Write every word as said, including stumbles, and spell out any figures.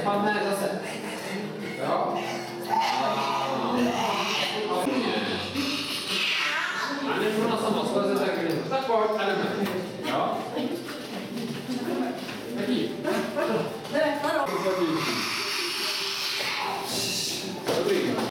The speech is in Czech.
padne zase. Jo? A než ona sama sleze, tak jdeme. Tak pojď, a jdeme. Jo? Jaký? Ne, ano.